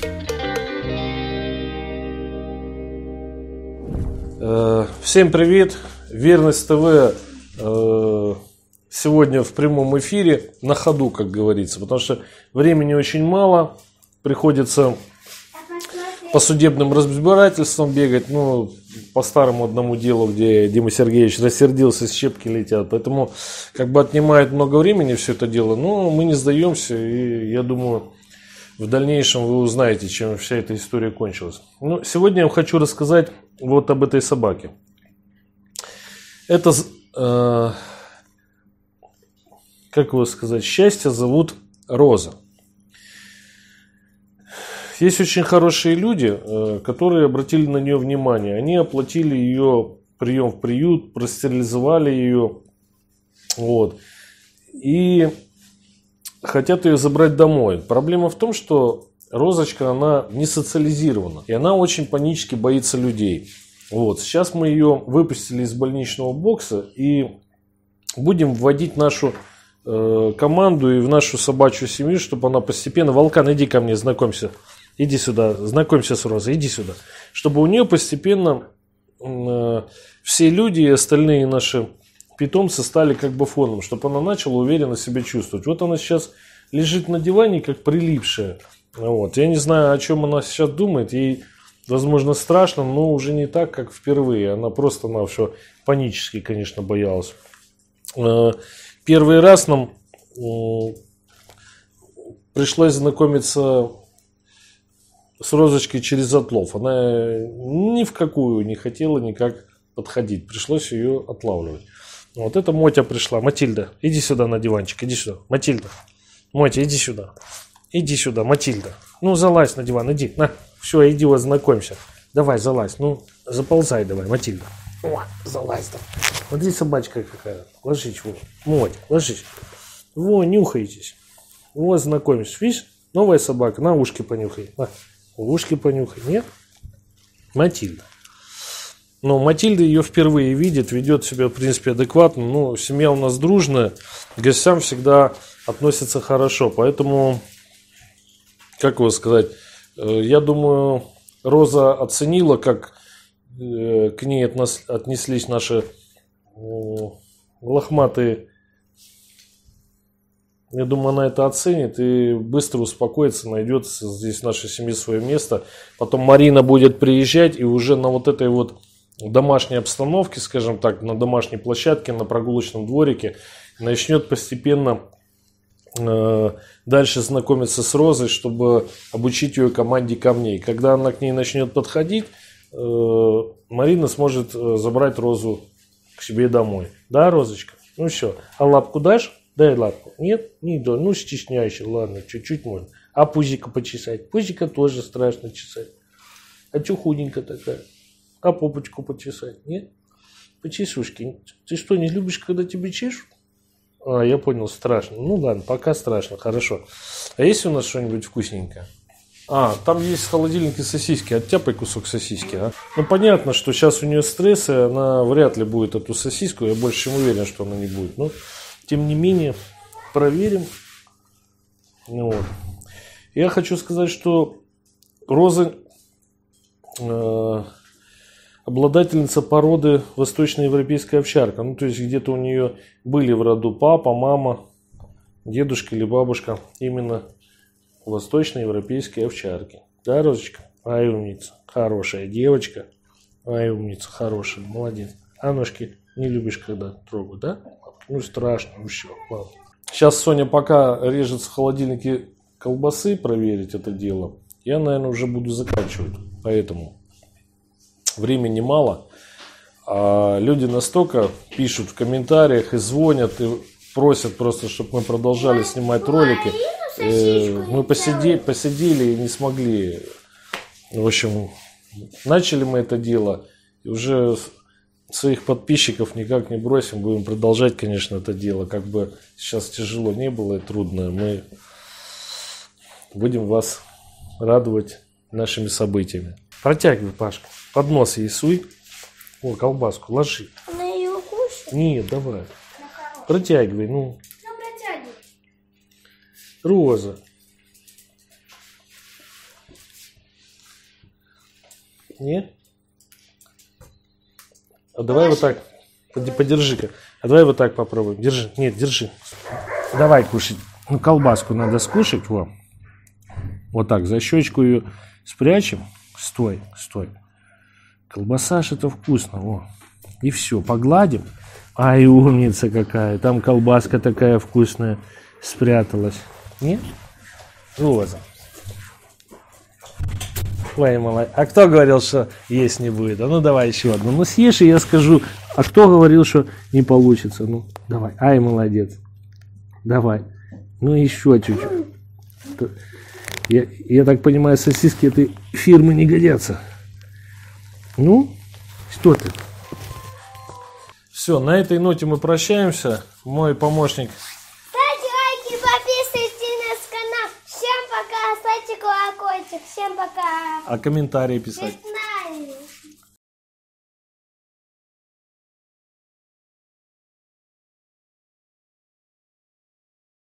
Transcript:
Всем привет! Верность ТВ сегодня в прямом эфире, на ходу, как говорится, потому что времени очень мало, приходится по судебным разбирательствам бегать, по старому одному делу, где Дима Сергеевич рассердился, щепки летят, поэтому как бы отнимает много времени все это дело, но мы не сдаемся, и я думаю, в дальнейшем вы узнаете, чем вся эта история кончилась. Сегодня я хочу рассказать вот об этой собаке. Это, как его сказать, счастье зовут Роза. Есть очень хорошие люди, которые обратили на нее внимание. Они оплатили ее прием в приют, простерилизовали ее. Вот. И хотят ее забрать домой. Проблема в том, что Розочка, она не социализирована. И она очень панически боится людей. Вот. Сейчас мы ее выпустили из больничного бокса и будем вводить нашу команду и в нашу собачью семью, чтобы она постепенно... Волкан, иди ко мне, знакомься. Иди сюда, знакомься с Розой, иди сюда. Чтобы у нее постепенно все люди и остальные наши питомцы стали как бы фоном, чтобы она начала уверенно себя чувствовать. Вот она сейчас лежит на диване, как прилипшая. Вот. Я не знаю, о чем она сейчас думает. Ей, возможно, страшно, но уже не так, как впервые. Она просто-навсего панически, конечно, боялась. Первый раз нам пришлось знакомиться с Розочкой через отлов. Она ни в какую не хотела никак подходить. Пришлось ее отлавливать. Вот это Мотя пришла. Матильда, иди сюда на диванчик, иди сюда. Матильда, Мотя, иди сюда. Иди сюда, Матильда. Залазь на диван, иди. На, все, иди, вот знакомься. Давай, залазь. Заползай давай, Матильда. О, залазь там. Смотри, собачка какая. Ложись, вот. Мотя, ложись. Во, нюхайтесь. Вот, знакомишься. Видишь, новая собака. На ушки понюхай. На, ушки понюхай. Нет? Матильда. Но Матильда ее впервые видит, ведет себя, в принципе, адекватно. Семья у нас дружная, к гостям всегда относятся хорошо. Поэтому, как его сказать, я думаю, Роза оценила, как к ней отнеслись наши лохматые. Я думаю, она это оценит и быстро успокоится, найдет здесь в нашей семье свое место. Потом Марина будет приезжать и уже на вот этой вот домашней обстановке, скажем так, на домашней площадке, на прогулочном дворике, начнет постепенно дальше знакомиться с Розой, чтобы обучить ее команде камней. Когда она к ней начнет подходить, Марина сможет забрать Розу к себе домой. Да, Розочка? Все. А лапку дашь? Дай лапку. Нет? Не дай. Стесняйся. Ладно, чуть-чуть можно. А пузико почесать? Пузико тоже страшно чесать. А чё худенькая такая? А попочку почесать? Нет? Почесушки. Ты что, не любишь, когда тебе чешут? Я понял, страшно. Ладно, пока страшно, хорошо. А есть у нас что-нибудь вкусненькое? Там есть в холодильнике сосиски. Оттяпай кусок сосиски, а? Понятно, что сейчас у нее стресс, и она вряд ли будет эту сосиску. Я больше чем уверен, что она не будет. Но, тем не менее, проверим. Вот. Я хочу сказать, что Роза... обладательница породы восточноевропейская овчарка. То есть где-то у нее были в роду папа, мама, дедушка или бабушка именно восточноевропейские овчарки. Да, Розочка? Ай, умница. Хорошая девочка. Ай, умница. Хорошая. Молодец. А ножки не любишь, когда трогают, да? Страшно. Все. Ладно. Сейчас Соня пока режет в холодильнике колбасы проверить это дело. Я, наверное, уже буду заканчивать. Поэтому... времени мало, а люди настолько пишут в комментариях и звонят, и просят просто, чтобы мы продолжали снимать ролики. Мы посидели и не смогли. В общем, начали мы это дело, и уже своих подписчиков никак не бросим, будем продолжать, конечно, это дело. Как бы сейчас тяжело не было и трудно, мы будем вас радовать нашими событиями. Протягивай, Пашка. Под нос ей суй. О, колбаску ложи. Она ее укусит? Нет, давай. Протягивай, протягивай. Роза. Не? А давай вот так. Подержи-ка. А давай вот так попробуем. Держи. Нет, держи. Давай кушать. Ну, колбаску надо скушать. Во. Вот так. За щечку ее спрячем. Стой, стой. Колбаса ж-то вкусно. Во. И все. Погладим. Ай, умница какая. Там колбаска такая вкусная спряталась. Нет? Роза. Ой, молодец. А кто говорил, что есть не будет? А ну давай еще одну. Ну съешь, и я скажу. А кто говорил, что не получится? Ну, давай. Ай, молодец. Давай. Ну еще чуть-чуть. Я так понимаю, сосиски этой фирмы не годятся. Ну, что ты? Все, на этой ноте мы прощаемся. Мой помощник. Ставьте лайки, подписывайтесь на наш канал. Всем пока, ставьте колокольчик. Всем пока. А комментарии писать?